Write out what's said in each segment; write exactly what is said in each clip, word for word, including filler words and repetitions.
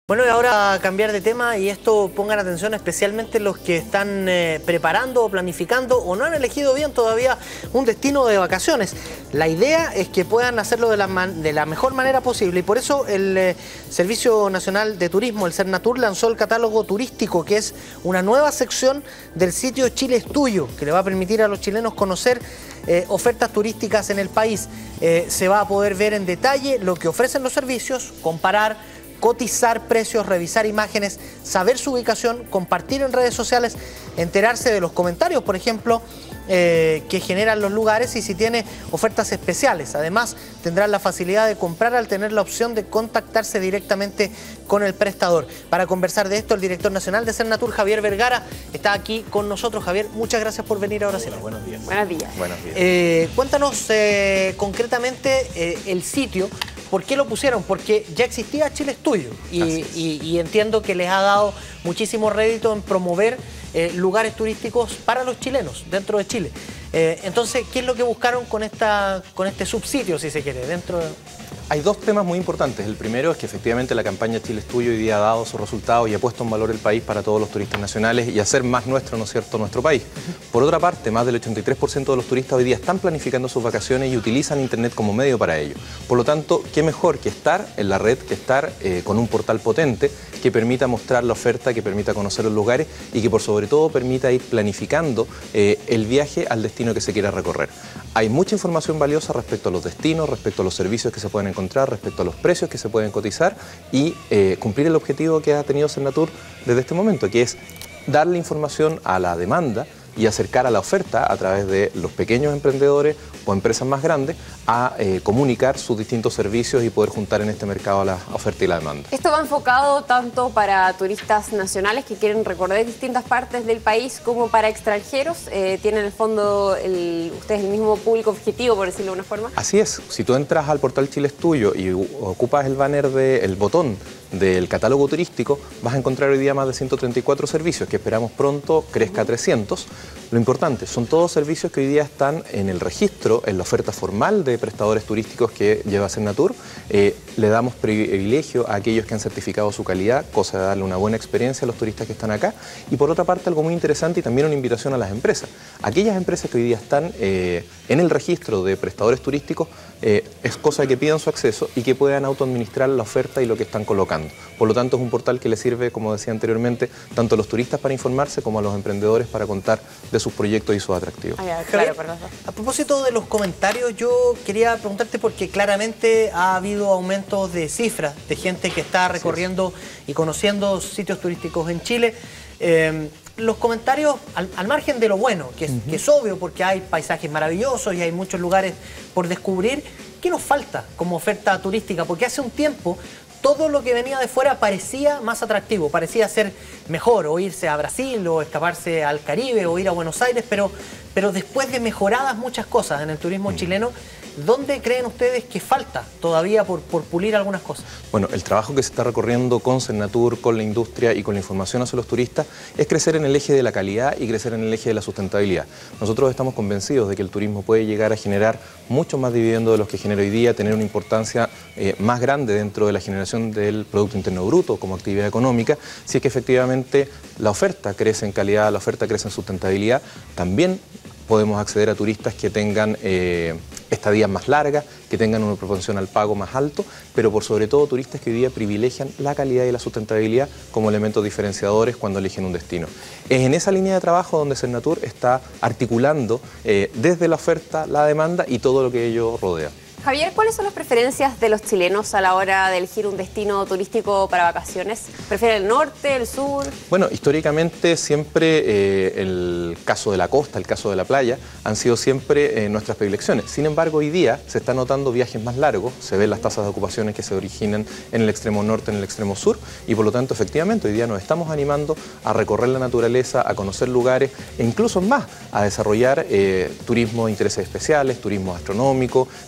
Bueno, y ahora a cambiar de tema, y esto pongan atención especialmente los que están eh, preparando o planificando o no han elegido bien todavía un destino de vacaciones. La idea es que puedan hacerlo de la, man, de la mejor manera posible, y por eso el eh, Servicio Nacional de Turismo, el Sernatur, lanzó el catálogo turístico, que es una nueva sección del sitio Chile es Tuyo, que le va a permitir a los chilenos conocer eh, ofertas turísticas en el país. Eh, se va a poder ver en detalle lo que ofrecen los servicios, comparar, cotizar precios, revisar imágenes, saber su ubicación, compartir en redes sociales, enterarse de los comentarios, por ejemplo, eh, que generan los lugares y si tiene ofertas especiales. Además, tendrán la facilidad de comprar al tener la opción de contactarse directamente con el prestador. Para conversar de esto, el director nacional de Sernatur, Javier Vergara, está aquí con nosotros. Javier, muchas gracias por venir ahora. Hola, buenos días. Buenos días. Buenos días. Eh, cuéntanos eh, concretamente eh, el sitio. ¿Por qué lo pusieron? Porque ya existía Chile es Tuyo y, y, y entiendo que les ha dado muchísimo rédito en promover eh, lugares turísticos para los chilenos dentro de Chile. Eh, entonces, ¿qué es lo que buscaron con, esta, con este subsitio, si se quiere, dentro de...? Hay dos temas muy importantes. El primero es que efectivamente la campaña Chile es Tuyo hoy día ha dado sus resultados y ha puesto en valor el país para todos los turistas nacionales y hacer más nuestro, ¿no es cierto?, nuestro país. Por otra parte, más del ochenta y tres por ciento de los turistas hoy día están planificando sus vacaciones y utilizan Internet como medio para ello. Por lo tanto, qué mejor que estar en la red, que estar eh, con un portal potente que permita mostrar la oferta, que permita conocer los lugares y que por sobre todo permita ir planificando eh, el viaje al destino que se quiera recorrer. Hay mucha información valiosa respecto a los destinos, respecto a los servicios que se pueden encontrar, respecto a los precios que se pueden cotizar y eh, cumplir el objetivo que ha tenido Sernatur desde este momento, que es darle información a la demanda y acercar a la oferta a través de los pequeños emprendedores o empresas más grandes a eh, comunicar sus distintos servicios y poder juntar en este mercado la oferta y la demanda. Esto va enfocado tanto para turistas nacionales que quieren recorrer distintas partes del país como para extranjeros. Eh, ¿Tienen en el fondo el, ustedes el mismo público objetivo, por decirlo de una forma? Así es. Si tú entras al portal Chile es Tuyo y ocupas el banner del botón del catálogo turístico, vas a encontrar hoy día más de ciento treinta y cuatro servicios que esperamos pronto crezca a trescientos. Lo importante, son todos servicios que hoy día están en el registro, en la oferta formal de prestadores turísticos que lleva Sernatur. Eh, le damos privilegio a aquellos que han certificado su calidad, cosa de darle una buena experiencia a los turistas que están acá. Y por otra parte, algo muy interesante y también una invitación a las empresas. Aquellas empresas que hoy día están eh, en el registro de prestadores turísticos, eh, es cosa de que pidan su acceso y que puedan autoadministrar la oferta y lo que están colocando. Por lo tanto, es un portal que le sirve, como decía anteriormente, tanto a los turistas para informarse como a los emprendedores para contar de sus proyectos y sus atractivos. Ah, ya, claro, perdón. A propósito de los comentarios, yo quería preguntarte porque claramente ha habido aumentos de cifras de gente que está recorriendo y conociendo sitios turísticos en Chile. Eh, los comentarios, al, al margen de lo bueno, que es, uh-huh. que es obvio porque hay paisajes maravillosos y hay muchos lugares por descubrir, ¿qué nos falta como oferta turística? Porque hace un tiempo todo lo que venía de fuera parecía más atractivo, parecía ser mejor, o irse a Brasil, o escaparse al Caribe, o ir a Buenos Aires, pero, pero después de mejoradas muchas cosas en el turismo chileno, ¿dónde creen ustedes que falta todavía por, por pulir algunas cosas? Bueno, el trabajo que se está recorriendo con Sernatur, con la industria y con la información hacia los turistas es crecer en el eje de la calidad y crecer en el eje de la sustentabilidad. Nosotros estamos convencidos de que el turismo puede llegar a generar mucho más dividendos de los que genera hoy día, tener una importancia eh, más grande dentro de la generación del Producto Interno Bruto como actividad económica, si es que efectivamente la oferta crece en calidad, la oferta crece en sustentabilidad. También podemos acceder a turistas que tengan eh, estadías más largas, que tengan una propensión al pago más alto, pero por sobre todo turistas que hoy día privilegian la calidad y la sustentabilidad como elementos diferenciadores cuando eligen un destino. Es en esa línea de trabajo donde Sernatur está articulando eh, desde la oferta, la demanda y todo lo que ello rodea. Javier, ¿cuáles son las preferencias de los chilenos a la hora de elegir un destino turístico para vacaciones? ¿Prefieren el norte, el sur? Bueno, históricamente siempre eh, el caso de la costa, el caso de la playa, han sido siempre eh, nuestras predilecciones. Sin embargo, hoy día se están notando viajes más largos, se ven las tasas de ocupaciones que se originan en el extremo norte, en el extremo sur, y por lo tanto, efectivamente, hoy día nos estamos animando a recorrer la naturaleza, a conocer lugares e incluso más, a desarrollar eh, turismo de intereses especiales, turismo astronómico, turismo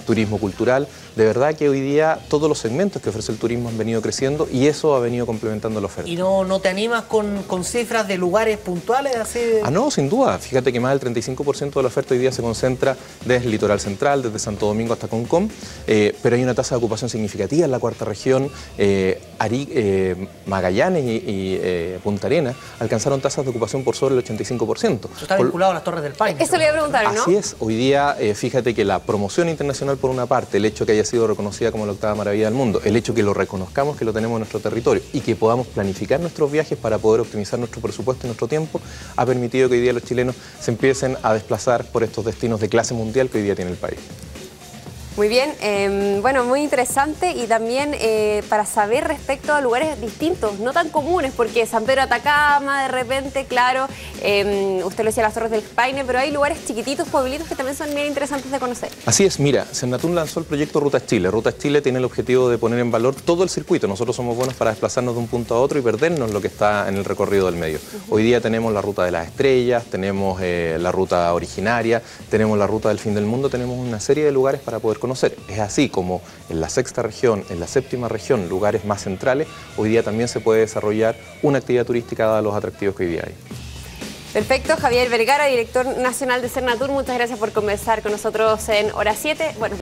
cultural. De verdad que hoy día todos los segmentos que ofrece el turismo han venido creciendo y eso ha venido complementando la oferta. ¿Y no, no te animas con, con cifras de lugares puntuales así? De... Ah, no, sin duda. Fíjate que más del treinta y cinco por ciento de la oferta hoy día se concentra desde el litoral central, desde Santo Domingo hasta Concón, eh, pero hay una tasa de ocupación significativa en la cuarta región. Eh, Ari, eh, Magallanes y, y eh, Punta Arenas alcanzaron tasas de ocupación por sobre el ochenta y cinco por ciento. Eso está vinculado a las Torres del Paine. Eso le iba a preguntar, ¿no? Así es. Hoy día, eh, fíjate que la promoción internacional por una parte, el hecho que haya sido reconocida como la octava maravilla del mundo, el hecho que lo reconozcamos, que lo tenemos en nuestro territorio y que podamos planificar nuestros viajes para poder optimizar nuestro presupuesto y nuestro tiempo, ha permitido que hoy día los chilenos se empiecen a desplazar por estos destinos de clase mundial que hoy día tiene el país. Muy bien, eh, bueno, muy interesante y también eh, para saber respecto a lugares distintos, no tan comunes, porque San Pedro de Atacama, de repente, claro, eh, usted lo decía, las Torres del Paine, pero hay lugares chiquititos, pueblitos que también son bien interesantes de conocer. Así es, mira, Cernatún lanzó el proyecto Rutas Chile. Rutas Chile tiene el objetivo de poner en valor todo el circuito. Nosotros somos buenos para desplazarnos de un punto a otro y perdernos lo que está en el recorrido del medio. Uh-huh. Hoy día tenemos la Ruta de las Estrellas, tenemos eh, la ruta originaria, tenemos la Ruta del Fin del Mundo, tenemos una serie de lugares para poder conocer. Es así como en la sexta región, en la séptima región, lugares más centrales, hoy día también se puede desarrollar una actividad turística dada los atractivos que hoy día hay. Perfecto, Javier Vergara, director nacional de Cernatur, muchas gracias por conversar con nosotros en Hora siete. Bueno,